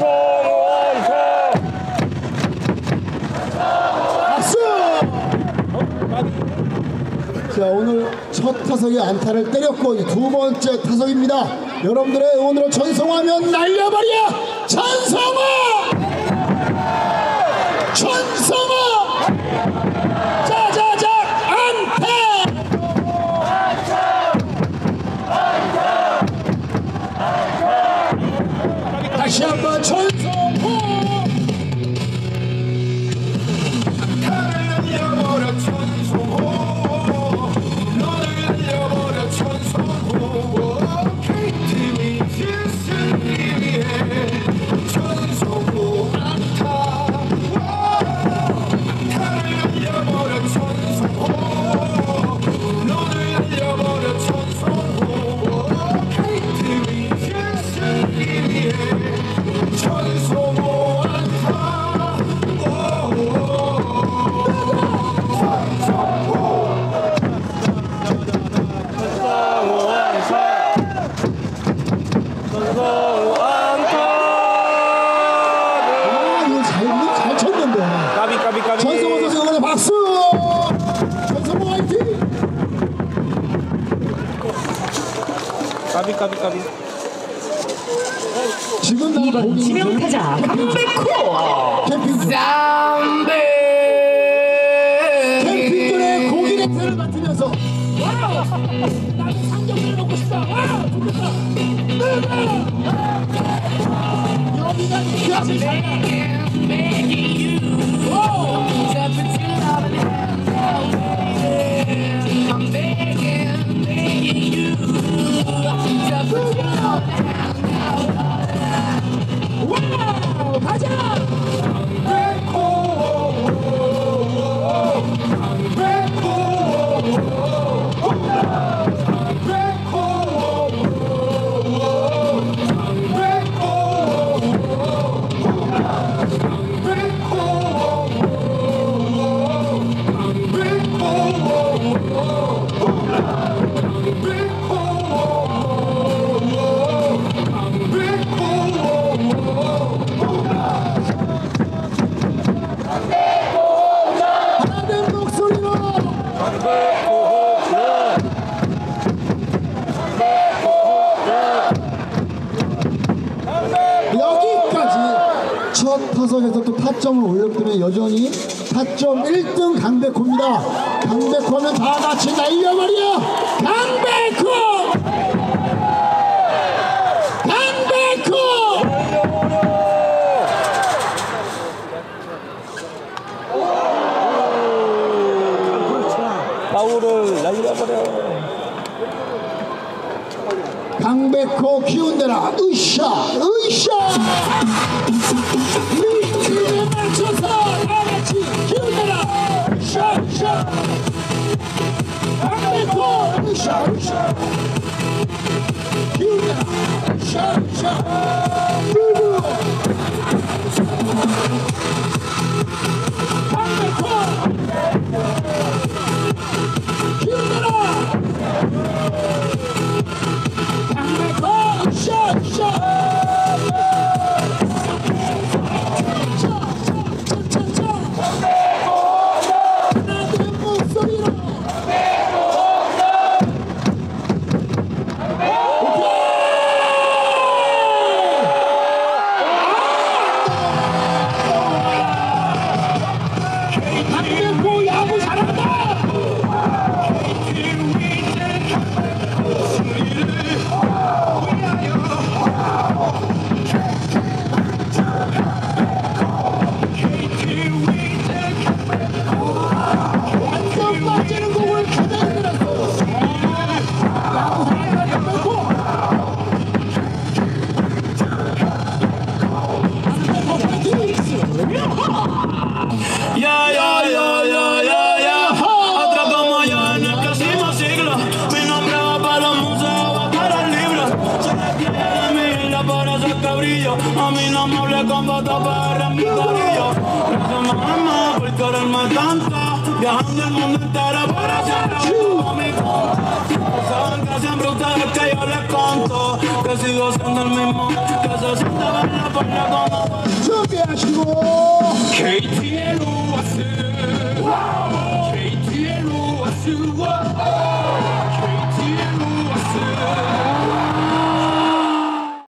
박수! 자, 오늘 첫 타석에 안타를 때렸고 이제 두 번째 타석입니다. 여러분들의 응원으로 전성화하면 날려버려! 전성화! 전성화! 자자자 안타! 다시 한번 전성화! 전성호 선수 응원의 박수! 전성호 화이팅! 까비. 지금 2번 지명타자 강백호 캠핑존의 고기 냄새를 맡으면서 와우! 나는 삼겹살 먹고 싶다! 와우! 좋겠다! 여기가 이겨야지! 와우! 가자! 여기까지 첫 타석에서 또 타점을 올렸더니 여전히 타점 1등 강백호입니다. 강백호 하면 다 같이 날려버려! 강백호! 강백호! 파울을 날려버려. 강백호 기운내라 으쌰 리듬에 맞춰서 다같이 기운내라 으쌰 강백호 으쌰 기운내라 으쌰 누구 강백호 기운내라 brillo. A mí no me hable con fotos en mi corillo. Gracias mamá por quererme tanto. Viajando el mundo entero para siempre con mi compa. Saben que siempre ustedes que yo les conto. Que sigo siendo el mismo. Que se siente verla por la como. 준비하시고 KTLO 왔어. KTLO 왔어.